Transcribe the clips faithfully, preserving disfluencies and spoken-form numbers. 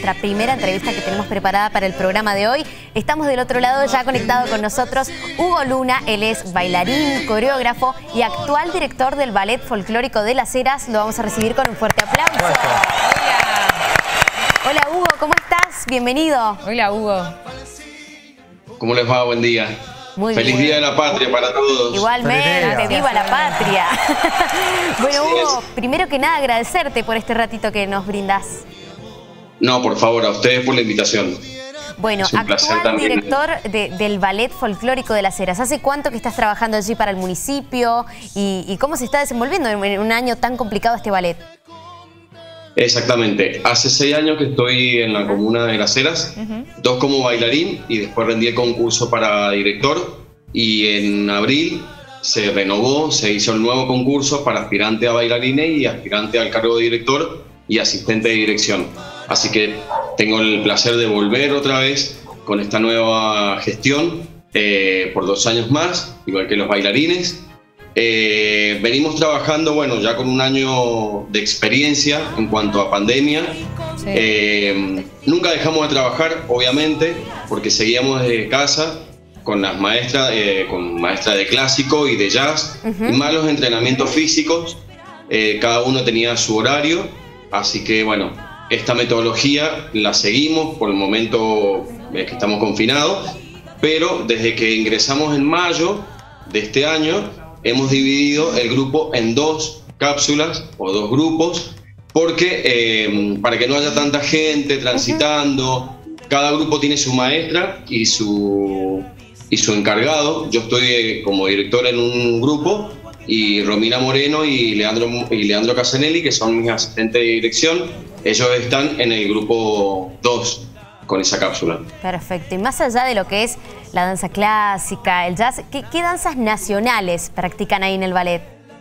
nuestra primera entrevista que tenemos preparada para el programa de hoy. Estamos del otro lado, ya conectado con nosotros, Hugo Luna. Él es bailarín, coreógrafo y actual director del Ballet Folclórico de Las Heras. Lo vamos a recibir con un fuerte aplauso. Hola. Hola, Hugo, ¿cómo estás? Bienvenido. Hola, Hugo. ¿Cómo les va? Buen día. Muy Feliz bien. Día de la Patria para todos. Igualmente, viva la patria. Bueno, Así Hugo, es. primero que nada agradecerte por este ratito que nos brindás. No, por favor, a ustedes por la invitación. Bueno, Es un placer actual también. director de- del Ballet Folclórico de Las Heras. ¿Hace cuánto que estás trabajando allí para el municipio? ¿Y, y cómo se está desenvolviendo en, en un año tan complicado este ballet? Exactamente. Hace seis años que estoy en la comuna de Las Heras, dos como bailarín y después rendí el concurso para director, y en abril se renovó, se hizo el nuevo concurso para aspirante a bailarines y aspirante al cargo de director y asistente de dirección. Así que tengo el placer de volver otra vez con esta nueva gestión eh, por dos años más, igual que los bailarines. Eh, venimos trabajando, bueno, ya con un año de experiencia en cuanto a pandemia. Sí. Eh, nunca dejamos de trabajar, obviamente, porque seguíamos desde casa con las maestras, eh, con maestras de clásico y de jazz, Ujú. y más los entrenamientos físicos. Eh, cada uno tenía su horario, así que bueno, esta metodología la seguimos por el momento eh, que estamos confinados, pero desde que ingresamos en mayo de este año hemos dividido el grupo en dos cápsulas o dos grupos, porque eh, para que no haya tanta gente transitando, cada grupo tiene su maestra y su, y su encargado. Yo estoy eh, como director en un grupo, y Romina Moreno y Leandro, y Leandro Casanelli, que son mis asistentes de dirección, ellos están en el grupo dos con esa cápsula. Perfecto. Y más allá de lo que es la danza clásica, el jazz, ¿qué, qué danzas nacionales practican ahí en el ballet?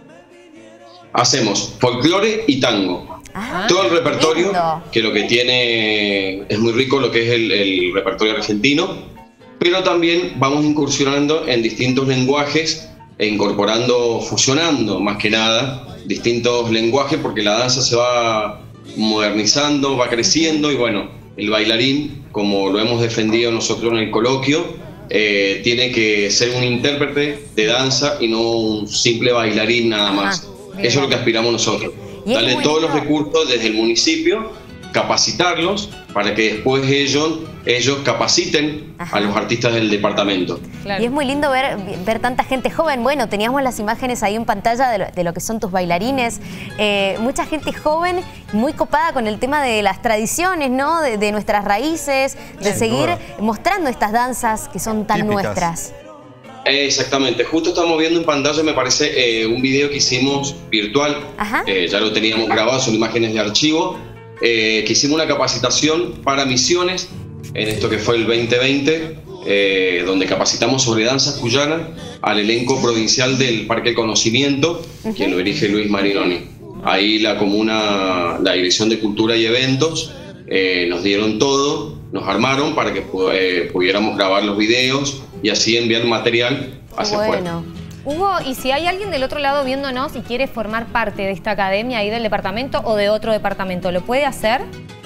Hacemos folclore y tango. Ah, Todo el repertorio, lindo. que lo que tiene es muy rico, lo que es el, el repertorio argentino, pero también vamos incursionando en distintos lenguajes e incorporando, fusionando más que nada, distintos lenguajes, porque la danza se va modernizando, va creciendo, y bueno, el bailarín, como lo hemos defendido nosotros en el coloquio, eh, tiene que ser un intérprete de danza y no un simple bailarín nada más. Ajá, bien. Eso es lo que aspiramos nosotros. Y es Darle muy todos los lindo. recursos desde el municipio, capacitarlos para que después ellos, ellos capaciten Ajá. a los artistas del departamento. Claro. Y es muy lindo ver, ver tanta gente joven. Bueno, teníamos las imágenes ahí en pantalla de lo, de lo que son tus bailarines. Eh, mucha gente joven, muy copada con el tema de las tradiciones, ¿no? De, de nuestras raíces, de Sin seguir duda. mostrando estas danzas que son tan Típicas. nuestras. Exactamente, justo estamos viendo en pantalla, me parece, eh, un video que hicimos virtual. Ajá. Eh, ya lo teníamos grabado, son imágenes de archivo, eh, que hicimos una capacitación para Misiones, en esto que fue el veinte veinte, eh, donde capacitamos sobre danzas cuyanas al elenco provincial del Parque del Conocimiento, quien lo dirige Luis Marinoni. Ahí la comuna, la Dirección de Cultura y Eventos, eh, nos dieron todo, nos armaron para que pu- eh, pudiéramos grabar los videos y así enviar material hacia afuera. Bueno. Hugo, y si hay alguien del otro lado viéndonos y quiere formar parte de esta academia ahí del departamento o de otro departamento, ¿lo puede hacer?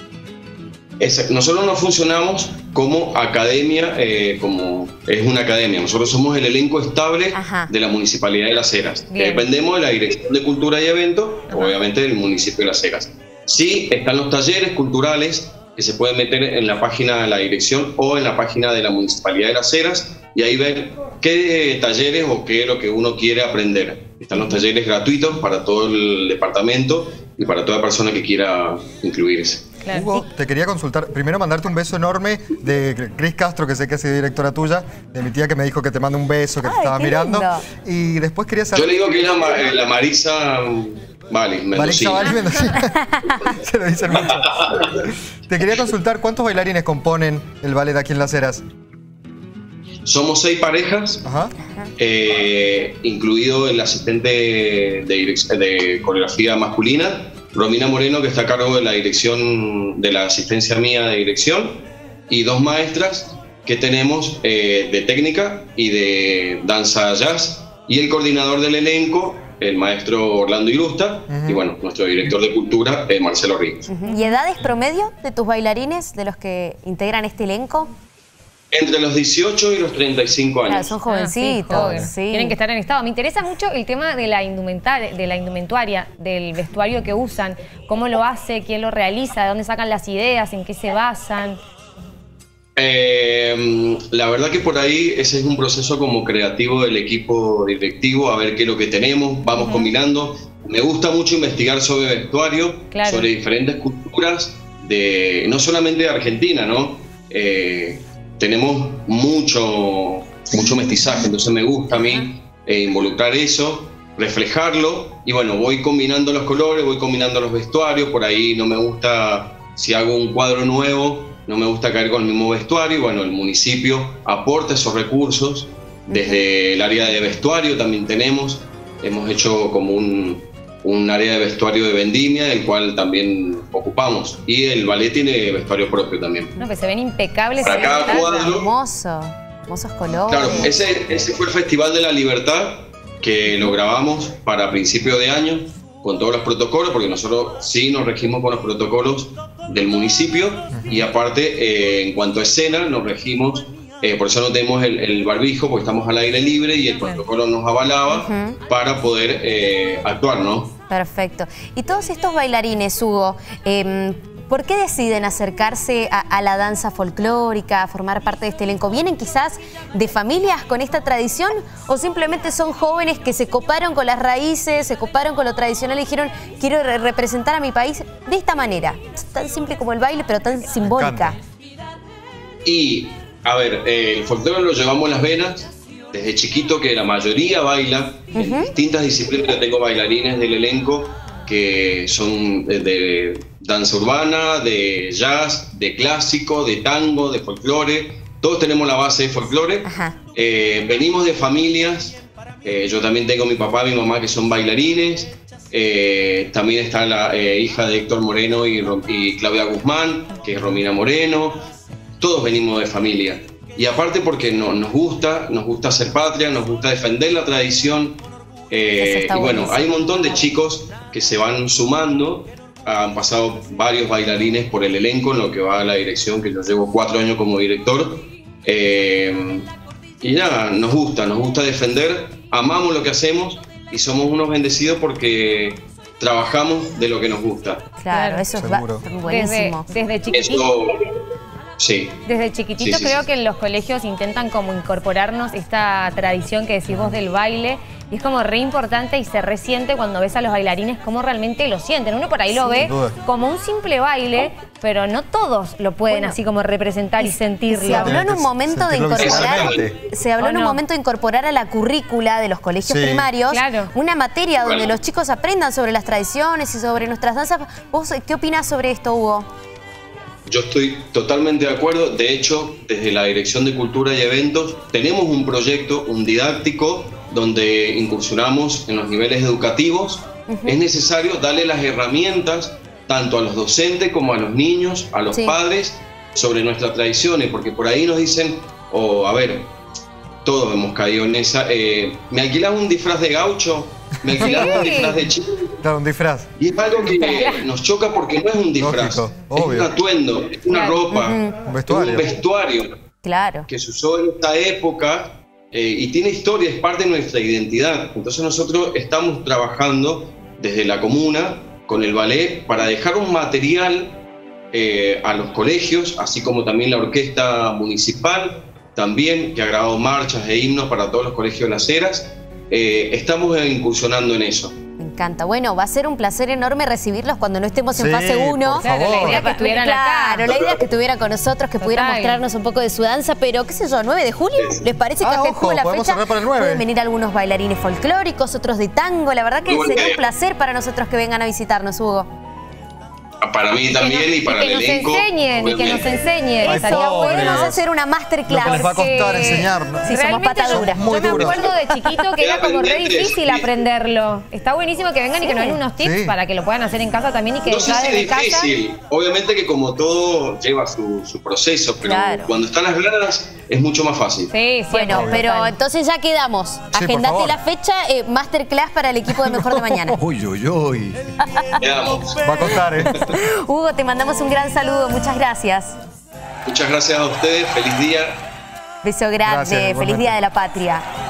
Exacto. Nosotros no funcionamos como academia, eh, como es una academia. Nosotros somos el elenco estable Ajá. de la Municipalidad de Las Heras. Bien. Dependemos de la Dirección de Cultura y Eventos, Ajá. obviamente del municipio de Las Heras. Sí, están los talleres culturales que se pueden meter en la página de la dirección o en la página de la Municipalidad de Las Heras, y ahí ver qué talleres o qué es lo que uno quiere aprender. Están los talleres gratuitos para todo el departamento y para toda persona que quiera incluirse. Claro. Hugo, te quería consultar, primero mandarte un beso enorme de Cris Castro, que sé que ha sido directora tuya, de mi tía que me dijo que te manda un beso, que Ay, te estaba qué mirando. lindo. Y después quería Yo saber... le digo que es la, Ma- eh, la Marisa mm, Vale, Marisa Mendocino. Vali Mendocino. Se lo dicen mucho. Te quería consultar, ¿cuántos bailarines componen el ballet aquí en Las Heras? Somos seis parejas, Ajá. eh, incluido el asistente de, direc- de coreografía masculina, Romina Moreno, que está a cargo de la dirección, de la asistencia mía de dirección, y dos maestras que tenemos eh, de técnica y de danza jazz, y el coordinador del elenco, el maestro Orlando Irusta, uh-huh. y bueno, nuestro director de cultura, eh, Marcelo Ríos. Uh-huh. ¿Y edades promedio de tus bailarines, de los que integran este elenco? Entre los dieciocho y los treinta y cinco años. Claro, son jovencitos. Ah, sí, sí. Tienen que estar en estado. Me interesa mucho el tema de la, indumentaria, de la indumentuaria, del vestuario que usan, cómo lo hace, quién lo realiza, de dónde sacan las ideas, en qué se basan. Eh, la verdad que por ahí ese es un proceso como creativo del equipo directivo, a ver qué es lo que tenemos, vamos uh-huh. combinando. Me gusta mucho investigar sobre vestuario, claro. sobre diferentes culturas, de, no solamente de Argentina, ¿no? Eh, tenemos mucho, mucho mestizaje, entonces me gusta a mí eh, involucrar eso, reflejarlo, y bueno, voy combinando los colores, voy combinando los vestuarios. Por ahí no me gusta, si hago un cuadro nuevo, no me gusta caer con el mismo vestuario, y bueno, el municipio aporta esos recursos. Desde el área de vestuario también tenemos, hemos hecho como un, un área de vestuario de vendimia, el cual también ocupamos, y el ballet tiene vestuario propio también. No, que se ven impecables. Para cada cuadro. Hermoso, hermosos colores. Claro, ese, ese fue el Festival de la Libertad, que lo grabamos para principio de año, con todos los protocolos, porque nosotros sí nos regimos con los protocolos del municipio, y aparte, eh, en cuanto a escena, nos regimos, eh, por eso no tenemos el, el barbijo, porque estamos al aire libre y el protocolo nos avalaba uh-huh. para poder eh, actuar, ¿no? Perfecto. Y todos estos bailarines, Hugo, eh, ¿por qué deciden acercarse a, a la danza folclórica, a formar parte de este elenco? ¿Vienen quizás de familias con esta tradición o simplemente son jóvenes que se coparon con las raíces, se coparon con lo tradicional y dijeron, quiero re representar a mi país de esta manera? Es tan simple como el baile, pero tan simbólica. Y, a ver, eh, el folclore lo llevamos en las venas desde chiquito, que la mayoría baila uh-huh. en distintas disciplinas. Yo tengo bailarines del elenco que son de, de danza urbana, de jazz, de clásico, de tango, de folclore. Todos tenemos la base de folclore. Eh, venimos de familias. Eh, yo también tengo mi papá y mi mamá que son bailarines. Eh, también está la eh, hija de Héctor Moreno y, y Claudia Guzmán, que es Romina Moreno. Todos venimos de familia. Y aparte porque no, nos gusta, nos gusta hacer patria, nos gusta defender la tradición. Eh, y bueno, hay un montón de chicos que se van sumando. Han pasado varios bailarines por el elenco en lo que va a la dirección, que yo llevo cuatro años como director. Eh, y nada, nos gusta, nos gusta defender, amamos lo que hacemos y somos unos bendecidos porque trabajamos de lo que nos gusta. Claro, eso es buenísimo. Desde, desde chiquitito. Eso, sí. Desde chiquitito sí, sí, creo sí. que en los colegios intentan como incorporarnos esta tradición que decís vos del baile. Y es como re importante y se resiente cuando ves a los bailarines cómo realmente lo sienten. Uno por ahí lo ve como un simple baile, pero no todos lo pueden bueno, así como representar y, y sentirlo. Se habló en un momento de incorporar, se habló en un momento de incorporar a la currícula de los colegios sí. primarios claro. una materia donde bueno. los chicos aprendan sobre las tradiciones y sobre nuestras danzas. ¿Vos qué opinás sobre esto, Hugo? Yo estoy totalmente de acuerdo. De hecho, desde la Dirección de Cultura y Eventos tenemos un proyecto, un didáctico, donde incursionamos en los niveles educativos. Uh-huh. Es necesario darle las herramientas tanto a los docentes como a los niños, a los sí. padres, sobre nuestras tradiciones, porque por ahí nos dicen, oh, a ver, todos hemos caído en esa, eh, ¿me alquilás un disfraz de gaucho? ¿Me alquilás sí. un disfraz de chico? Claro, un disfraz. Y es algo que nos choca porque no es un disfraz, lógico, es obvio. un atuendo, es una claro. ropa, uh-huh. un vestuario, es un vestuario claro. que se usó en esta época. Eh, y tiene historia, es parte de nuestra identidad. Entonces nosotros estamos trabajando desde la comuna con el ballet para dejar un material eh, a los colegios, así como también la orquesta municipal, también que ha grabado marchas e himnos para todos los colegios de Las Heras. Eh, estamos incursionando en eso. Me encanta. Bueno, va a ser un placer enorme recibirlos cuando no estemos en sí, fase uno. Claro, la idea que estuvieran claro, acá. la idea es que estuvieran con nosotros, que Total. pudieran mostrarnos un poco de su danza, pero qué sé yo, nueve de julio, ¿les parece que ah, efectúe la fecha? Para el nueve. Pueden venir algunos bailarines folclóricos, otros de tango. La verdad que sería un placer para nosotros que vengan a visitarnos, Hugo. para mí también y para y que el elenco. Nos enseñen, y que nos enseñen. Eso, podemos hacer una masterclass. Lo que les va a costar enseñar, ¿no? Sí, somos pataduras. Muy Yo me duras. acuerdo de chiquito que era como re difícil Sí. aprenderlo. Está buenísimo que vengan y que nos den unos tips Sí. para que lo puedan hacer en casa también y que No sé ya si desde es casa... difícil, obviamente que como todo lleva su, su proceso, pero Claro. cuando están las ganas es mucho más fácil. Sí, sí, Bueno, total. pero entonces ya quedamos. por Agendate favor. la fecha, eh, masterclass para el equipo de Mejor de Mañana. Uy, uy, uy. Quedamos. Va a costar, ¿eh? Hugo, te mandamos un gran saludo. Muchas gracias. Muchas gracias a ustedes, feliz día. Beso grande. Gracias, Feliz igualmente. Día de la Patria.